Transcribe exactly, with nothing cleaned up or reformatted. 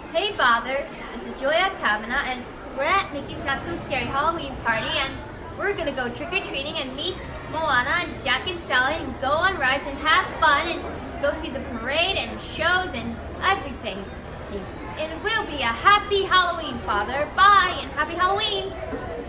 Hey Father, this is Julia Kavanaugh and we're at Mickey's Not So Scary Halloween party and we're gonna go trick-or-treating and meet Moana and Jack and Sally and go on rides and have fun and go see the parade and shows and everything. It will be a happy Halloween, Father. Bye and happy Halloween!